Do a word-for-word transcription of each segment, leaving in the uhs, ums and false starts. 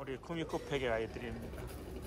우리 구미코팩의 아이들입니다.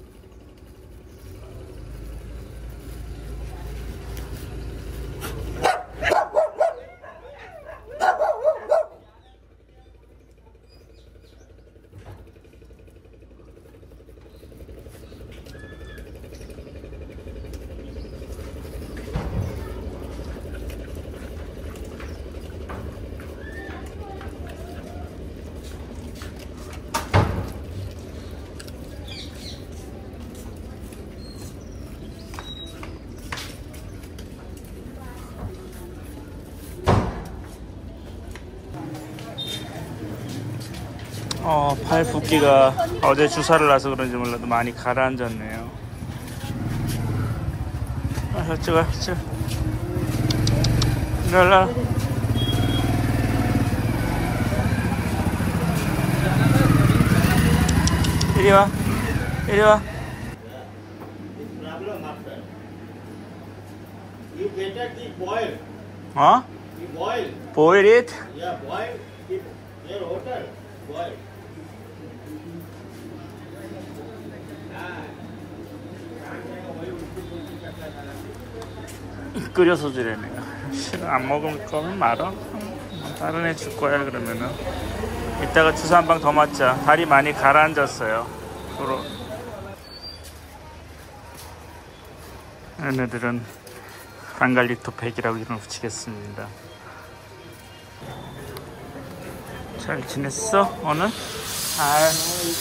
어, 팔 붓기가 어제 주사를 놔서 그런지 몰라도 많이 가라앉았네요. 아, 저쪽아, 저. 일로와. 이리 와. 이리 와. 어? Boil it? Yeah, boil. Keep your water. Boil. 끓여서 주래네요. 싫어, 안 먹을 거면 말어. 다른 애 줄 거야 그러면은. 이따가 주사 한 방 더 맞자. 다리 많이 가라앉았어요. 서로. 얘네들은 방갈리토팩이라고 이름을 붙이겠습니다. 잘 지냈어 오늘? 잘.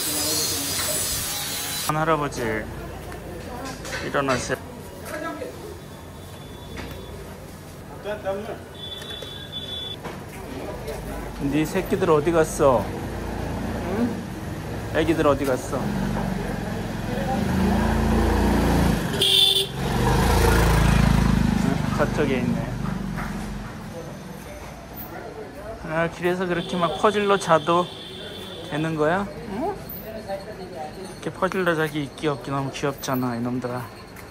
할아버지 일어나세요. 네 새끼들 어디 갔어? 응? 애기들 어디 갔어? 저쪽에 있네. 아, 길에서 그렇게 막 퍼질러 자도 되는 거야? 응? 이렇게 퍼질러 자기 있기 없기 너무 귀엽잖아 이놈들아.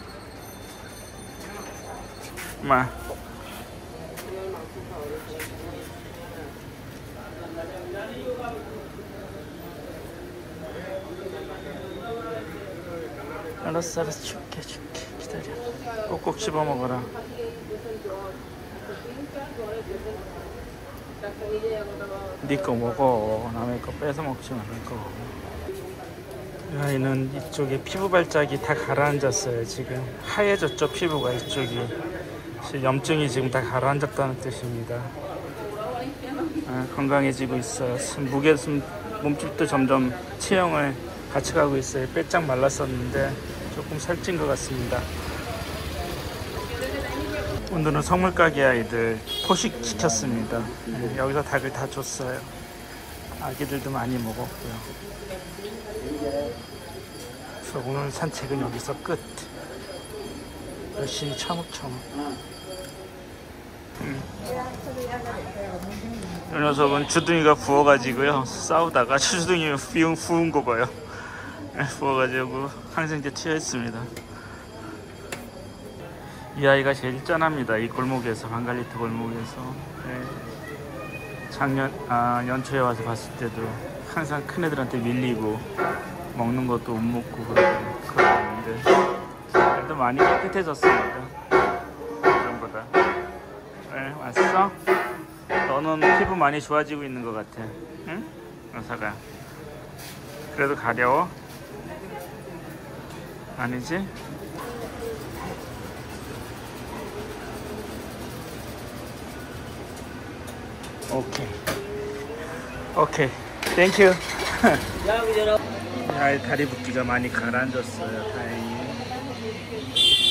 마. 알았어 알았어 줄게 줄게 기다려. 꼭꼭 씹어 먹어라. 네 거 먹어. 남의 거 뺏어 먹지 말고. 이 아이는 이쪽에 피부 발작이 다 가라앉았어요. 지금 하얘졌죠 피부가. 이쪽이 염증이 지금 다 가라앉았다는 뜻입니다. 아, 건강해지고 있어요. 무게 몸집도 점점 체형을 같이 가고 있어요. 빼짝 말랐었는데 조금 살찐 것 같습니다. 오늘은 성물가게 아이들 포식시켰습니다. 네, 여기서 닭을 다 줬어요. 아기들도 많이 먹었고요. 그래서 오늘 산책은 여기서 끝. 열심히 처묵처묵. 음. 이 녀석은 주둥이가 부어가지고요 싸우다가 주둥이 비웅 부은 거 봐요. 부어가지고 항생제 투여했습니다. 이 아이가 제일 짠합니다. 이 골목에서, 방갈리토 골목에서. 네. 작년 아, 연초에 와서 봤을 때도 항상 큰 애들한테 밀리고 먹는 것도 못 먹고 그러고 그러는데 그래도 많이 깨끗해졌습니다. 예전보다. 네, 왔어? 너는 피부 많이 좋아지고 있는 것 같아. 응? 여사가. 그래도 가려워? 아니지? 오케이. 오케이. 땡큐. 야, 다리 붓기가 많이 가라앉았어요. 다행히.